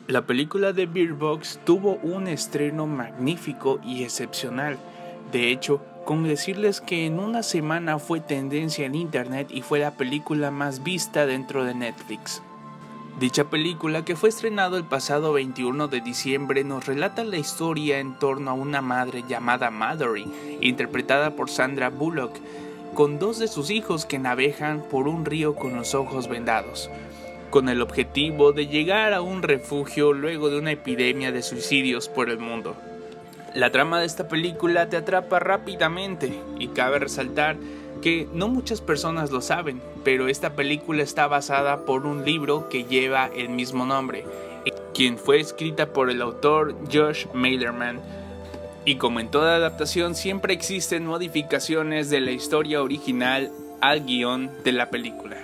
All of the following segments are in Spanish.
La película de Bird Box tuvo un estreno magnífico y excepcional. De hecho, con decirles que en una semana fue tendencia en internet y fue la película más vista dentro de Netflix. Dicha película, que fue estrenado el pasado 21 de diciembre, nos relata la historia en torno a una madre llamada Mallory, interpretada por Sandra Bullock, con dos de sus hijos que navegan por un río con los ojos vendados, con el objetivo de llegar a un refugio luego de una epidemia de suicidios por el mundo. La trama de esta película te atrapa rápidamente y cabe resaltar que no muchas personas lo saben, pero esta película está basada por un libro que lleva el mismo nombre, quien fue escrita por el autor Josh Malerman. Y como en toda adaptación, siempre existen modificaciones de la historia original al guión de la película.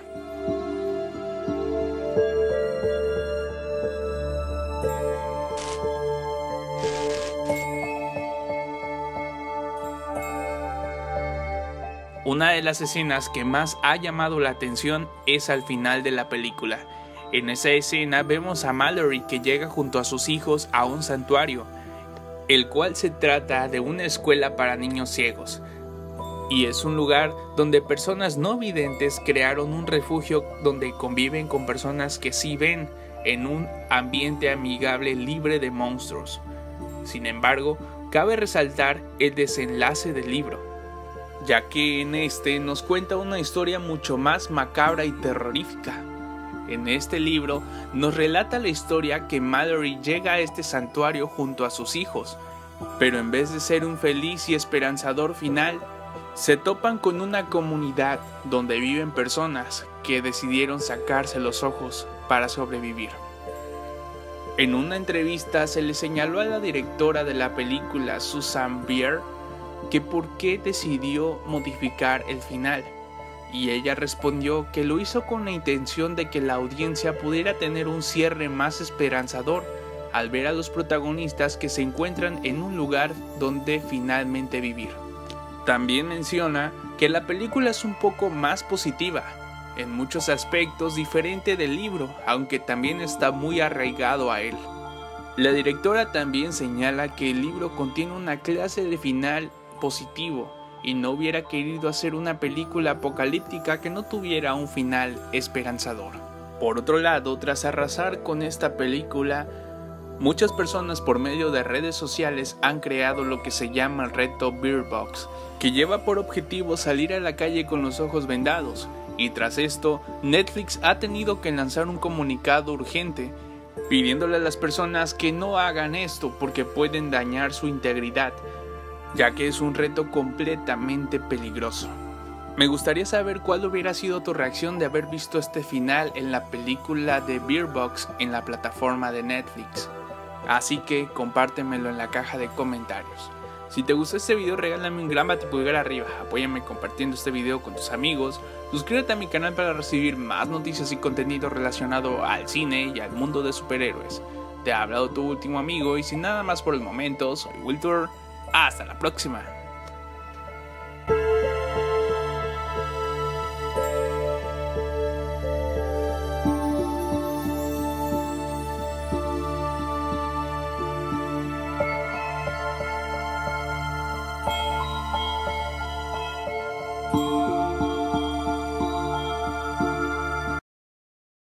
Una de las escenas que más ha llamado la atención es al final de la película. En esa escena vemos a Mallory que llega junto a sus hijos a un santuario, el cual se trata de una escuela para niños ciegos. Y es un lugar donde personas no videntes crearon un refugio donde conviven con personas que sí ven, en un ambiente amigable libre de monstruos. Sin embargo, cabe resaltar el desenlace del libro, ya que en este nos cuenta una historia mucho más macabra y terrorífica. En este libro nos relata la historia que Mallory llega a este santuario junto a sus hijos, pero en vez de ser un feliz y esperanzador final, se topan con una comunidad donde viven personas que decidieron sacarse los ojos para sobrevivir. En una entrevista se le señaló a la directora de la película, Susan Bier, que por qué decidió modificar el final, y ella respondió que lo hizo con la intención de que la audiencia pudiera tener un cierre más esperanzador al ver a los protagonistas que se encuentran en un lugar donde finalmente vivir. También menciona que la película es un poco más positiva, en muchos aspectos diferente del libro, aunque también está muy arraigado a él. La directora también señala que el libro contiene una clase de final positivo y no hubiera querido hacer una película apocalíptica que no tuviera un final esperanzador. Por otro lado, tras arrasar con esta película, muchas personas por medio de redes sociales han creado lo que se llama el reto Bird Box, que lleva por objetivo salir a la calle con los ojos vendados, y tras esto, Netflix ha tenido que lanzar un comunicado urgente pidiéndole a las personas que no hagan esto porque pueden dañar su integridad, ya que es un reto completamente peligroso. Me gustaría saber cuál hubiera sido tu reacción de haber visto este final en la película de Bird Box en la plataforma de Netflix. Así que compártemelo en la caja de comentarios. Si te gustó este video, regálame un gran pulgar arriba, apóyame compartiendo este video con tus amigos, suscríbete a mi canal para recibir más noticias y contenido relacionado al cine y al mundo de superhéroes. Te ha hablado tu último amigo y sin nada más por el momento, soy Wiltor. Hasta la próxima.